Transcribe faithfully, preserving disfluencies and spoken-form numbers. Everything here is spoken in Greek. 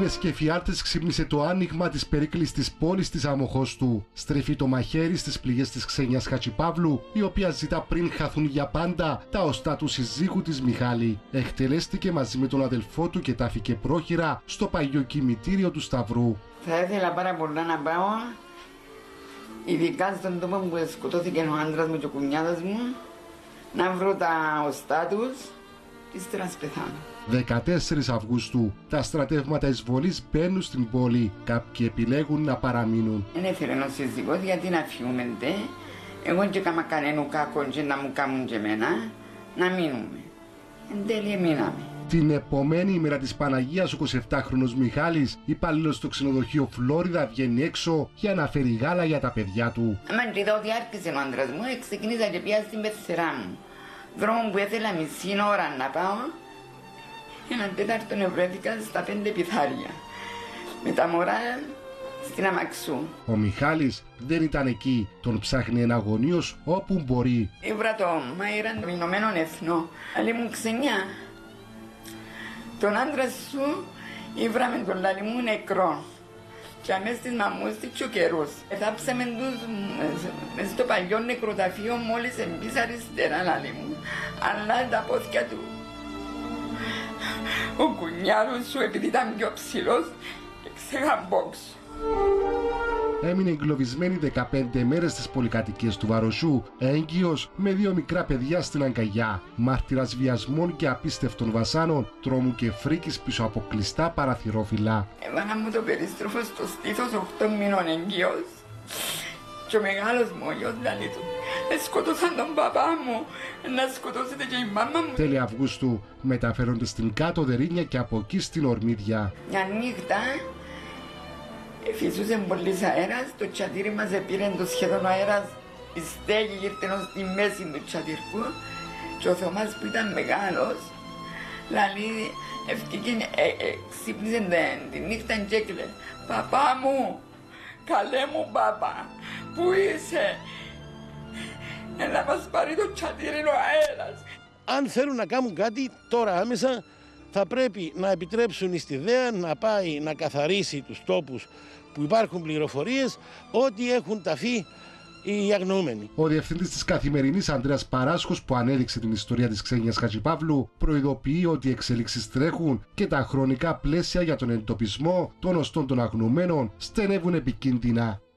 ώρες και εφιάλτες ξύπνησε το άνοιγμα της περίκλειστης πόλης της Αμοχώστου. Στρέφει το μαχαίρι στις πληγές της Ξένιας Χατζηπαύλου, η οποία ζητά πριν χαθούν για πάντα τα οστά του συζύγου της Μιχάλη. Εκτελέστηκε μαζί με τον αδελφό του και τάφηκε πρόχειρα στο παλιό κημητήριο του Σταυρού. Θα ήθελα πάρα πολλά να πάω, ειδικά στον τόπο που σκοτώθηκε ο άντρας μου και ο κουνιάδας μου, να βρω τα οστά τους και ύστερα να πεθάνω. δεκατέσσερις Αυγούστου, τα στρατεύματα εισβολής μπαίνουν στην πόλη. Κάποιοι επιλέγουν να παραμείνουν. Δεν έφερε ο σύζυγος γιατί να φύγουμε ντε. Εγώ και κάμα κανένου κακό και να μου κάνουν και εμένα, να μείνουμε. Εν τέλει μείναμε. Την επομένη ημέρα της Παναγίας, ο εικοσιεπτάχρονος Μιχάλης, υπάλληλος στο ξενοδοχείο Φλόριδα, βγαίνει έξω για να φέρει γάλα για τα παιδιά του. Αν είδα ότι άρχισε ο άντρας μου, ξεκίνησα και πια στην πεθερά μου. Δρόμο που ήθελα μισή ώρα να πάω, έναν τέταρτο βρέθηκα στα πέντε πιθάρια. Με τα μωρά στην αμαξού. Ο Μιχάλης δεν ήταν εκεί, τον ψάχνει εναγωνίως όπου μπορεί. Ήβρα το μαΐραν των Ηνωμένων Εθνών, αλλά μου Ξενιά. Τον άντρα σου ήβραμε τον λαλί μου νεκρό και αμέσως της μαμούς της ο καιρός. Θάψαμε τους μες στο παλιό νεκροταφείο μόλις εμπείς αριστερά λαλί μου, αλλά τα πόθηκια του. Ο κουνιάρος σου επειδή ήταν πιο ψηλός και ξεγαμπόξω. Έμεινε εγκλωβισμένη δεκαπέντε μέρες στις πολυκατοικίες του Βαροσού, έγκυος με δύο μικρά παιδιά στην αγκαλιά. Μάρτυρας βιασμών και απίστευτων βασάνων, τρόμου και φρίκης πίσω από κλειστά παραθυρόφυλλα. Έβαλα μου το περίστροφο στο στήθος οκτώ μήνων έγκυος και ο μεγάλος μου ο γιος λαλεί του. Σκοτώσαν τον παπά μου, να σκοτώσετε και η μάμα μου. Τέλη Αυγούστου μεταφέρονται στην Κάτω Δερίνια και από εκεί στην Ορμίδια. Μια νύχτα φυσούσε πολύς αέρας, το τσατήρι μας επήρε το σχεδόν ο αέρας, η στέγη γύρτε στη μέση του τσατήρκου και ο Θωμάς που ήταν μεγάλος, λαλεί, ευκήκε, ε, ε, ξύπνησε τη νύχτα και έκλε, «Παπά μου, καλέ μου παπά, πού είσαι, να μας πάρει το τσατήρι ο αέρας». Αν θέλουν να κάνουν κάτι τώρα άμεσα, θα πρέπει να επιτρέψουν στη ΔΕΑ να πάει να καθαρίσει τους τόπους που υπάρχουν πληροφορίες ότι έχουν ταφεί οι αγνοούμενοι. Ο διευθυντής της Καθημερινής, Ανδρέας Παράσχος, που ανέδειξε την ιστορία της Ξένιας Χατζηπαύλου, προειδοποιεί ότι οι εξελίξεις τρέχουν και τα χρονικά πλαίσια για τον εντοπισμό των οστών των αγνοωμένων στενεύουν επικίνδυνα.